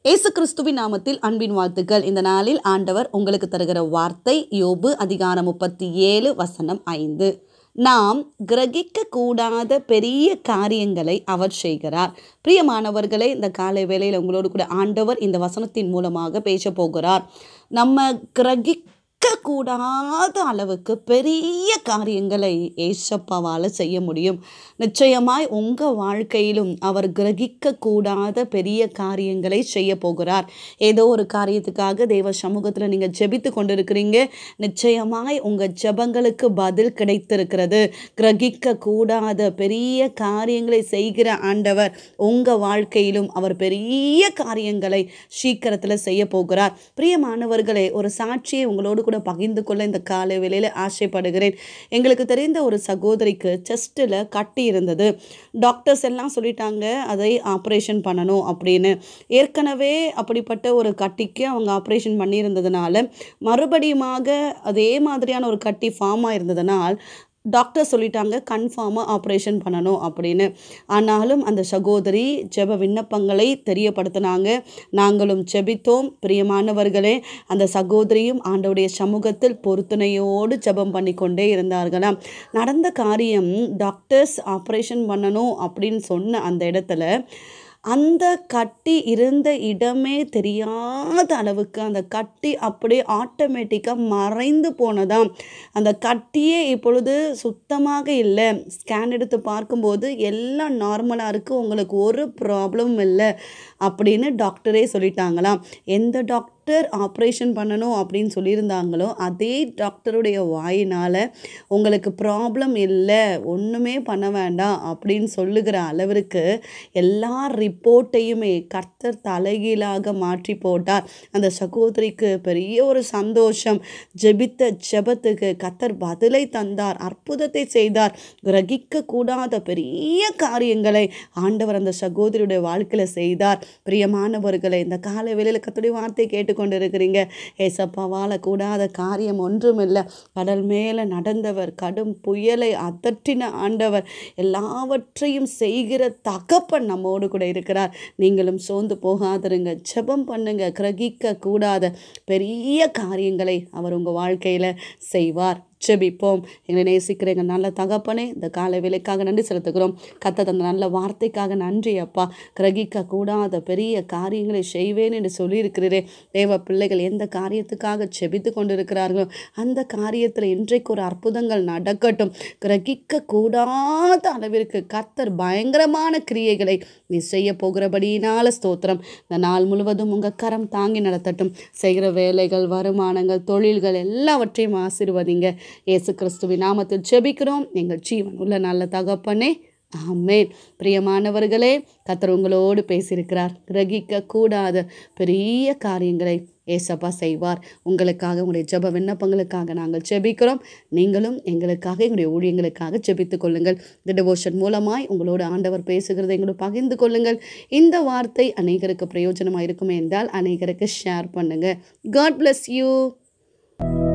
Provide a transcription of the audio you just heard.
இயேசு கிறிஸ்துவின் நாமத்தில் அன்பின் வாழ்த்துக்கள். இந்த நாளில் ஆண்டவர் உங்களுக்கு தருகிற வார்த்தை யோபு அதிகாரம் 37 வசனம் 5. நாம் கிரகிக்க கூடாத பெரிய காரியங்களை அவர் செய்கிறார். பிரியமானவர்களே, இந்த காலை வேளையில் உங்களோடு கூட ஆண்டவர் இந்த வசனத்தின் மூலமாக பேச போகிறார். நம்ம கிரகிக்க கூடாத அளவுக்கு பெரிய காரியங்களை ஏசப்பாவால் செய்ய முடியும். நிச்சயமாய் உங்கள் வாழ்க்கையிலும் அவர் கிரகிக்க கூடாத பெரிய காரியங்களை செய்ய போகிறார். ஏதோ ஒரு காரியத்துக்காக தேவ சமூகத்தில் நீங்கள் ஜெபித்து கொண்டிருக்கிறீங்க. நிச்சயமாய் உங்கள் ஜெபங்களுக்கு பதில் கிடைத்திருக்கிறது. கிரகிக்க கூடாத பெரிய காரியங்களை செய்கிற ஆண்டவர் உங்கள் வாழ்க்கையிலும் அவர் பெரிய காரியங்களை சீக்கிரத்தில் செய்ய போகிறார். பிரியமானவர்களே, ஒரு சாட்சியை உங்களோடு கூட பகிர்ந்து கொள்ள இந்த காலை வேளையில் ஆசைப்படுகிறேன். எங்களுக்கு தெரிந்த ஒரு சகோதரிக்கு செஸ்ட்டில் கட்டி இருந்தது. டாக்டர்ஸ் எல்லாம் சொல்லிட்டாங்க அதை ஆப்ரேஷன் பண்ணணும் அப்படின்னு. ஏற்கனவே அப்படிப்பட்ட ஒரு கட்டிக்கு அவங்க ஆப்ரேஷன் பண்ணியிருந்ததுனால மறுபடியுமாக அதே மாதிரியான ஒரு கட்டி ஃபார்ம் ஆயிருந்ததுனால் டாக்டர் சொல்லிட்டாங்க கன்ஃபார்மாக ஆப்ரேஷன் பண்ணணும் அப்படின்னு. ஆனாலும் அந்த சகோதரி ஜெப விண்ணப்பங்களை தெரியப்படுத்தினாங்க. நாங்களும் ஜெபித்தோம். பிரியமானவர்களே, அந்த சகோதரியும் ஆண்டவருடைய சமூகத்தில் பொருத்தனையோடு ஜெபம் பண்ணி கொண்டே இருந்தார்களாம். நடந்த காரியம், டாக்டர்ஸ் ஆப்ரேஷன் பண்ணணும் அப்படின்னு சொன்ன அந்த இடத்துல அந்த கட்டி இருந்த இடமே தெரியாத அளவுக்கு அந்த கட்டி அப்படியே ஆட்டோமேட்டிக்காக மறைந்து போனதாம். அந்த கட்டியே இப்பொழுது சுத்தமாக இல்லை. ஸ்கேன் எடுத்து பார்க்கும்போது எல்லாம் நார்மலாக இருக்குது, உங்களுக்கு ஒரு ப்ராப்ளமும் இல்லை அப்படின்னு டாக்டரே சொல்லிட்டாங்களாம். எந்த டாக்டர் ஆப்ரேஷன் பண்ணணும் அப்படின்னு சொல்லியிருந்தாங்களோ அதே டாக்டருடைய வாயினால் உங்களுக்கு ப்ராப்ளம் இல்லை, ஒன்றுமே பண்ண வேண்டாம் அப்படின்னு சொல்லுகிற அளவிற்கு எல்லா ரிப்போர்ட்டையுமே கர்த்தர் தலைகீழாக மாற்றி போட்டார். அந்த சகோதரிக்கு பெரிய ஒரு சந்தோஷம். ஜெபித்த ஜெபத்துக்கு கர்த்தர் பதிலை தந்தார், அற்புதத்தை செய்தார். கிரகிக்க கூடாத பெரிய காரியங்களை ஆண்டவர் அந்த சகோதரியுடைய வாழ்க்கையில் செய்தார். பிரியமானவர்களை, இந்த காலை வேளையில் கர்த்தருடைய வார்த்தை கேட்டுக்கொண்டிருக்கிறீங்க. ஏசப்பாவால் கூடாத காரியம் ஒன்றுமில்லை. கடல் மேலே நடந்தவர், கடும் புயலை அதற்றின ஆண்டவர், எல்லாவற்றையும் செய்கிற தகப்பன் நம்மோடு கூட இருக்கிறார். நீங்களும் சோர்ந்து போகாதிருங்க, ஜெபம் பண்ணுங்க. கிரகிக்க கூடாத பெரிய காரியங்களை அவர் உங்கள் வாழ்க்கையில் செய்வார். ஜெபிப்போம். எங்களை நேசிக்கிற எங்கள் நல்ல தகப்பனே, இந்த காலை வேளைக்காக நன்றி செலுத்துகிறோம். கர்த்தர் அந்த நல்ல வார்த்தைக்காக நன்றி அப்பா. கிரகிக்க கூடாத பெரிய காரியங்களை செய்வேன் என்று சொல்லியிருக்கிறீரே. தேவ பிள்ளைகள் எந்த காரியத்துக்காக ஜெபித்து கொண்டிருக்கிறார்களோ அந்த காரியத்தில் இன்றைக்கு ஒரு அற்புதங்கள் நடக்கட்டும். கிரகிக்க கூடாத அளவிற்கு கர்த்தர் பயங்கரமான கிரியைகளை நீ செய்ய போகிறபடியினால ஸ்தோத்திரம். இந்த நாள் முழுவதும் உங்கள் கரம் தாங்கி நடத்தட்டும். செய்கிற வேலைகள், வருமானங்கள், தொழில்கள் எல்லாவற்றையும் ஆசீர்வதிங்க. இயேசு கிறிஸ்துவின் நாமத்தில் ஜெபிக்கிறோம் எங்கள் ஜீவன் உள்ள நல்ல தகப்பனே, ஆமென். பிரியமானவர்களே, கர்த்தர் உங்களோடு பேசியிருக்கிறார். கிரகிக்க கூடாத பெரிய காரியங்களை ஏசப்பா செய்வார். உங்களுக்காக, உங்களுடைய ஜெப விண்ணப்பங்களுக்காக நாங்கள் ஜெபிக்கிறோம். நீங்களும் எங்களுக்காக, எங்களுடைய ஊழியங்களுக்காக ஜெபித்து கொள்ளுங்கள். இந்த டிவோஷன் மூலமாய் உங்களோடு ஆண்டவர் பேசுகிறதை எங்களோடு பகிர்ந்து கொள்ளுங்கள். இந்த வார்த்தை அநேகருக்கு பிரயோஜனமாக இருக்குமே என்றால் அநேகருக்கு ஷேர் பண்ணுங்கள். God bless you.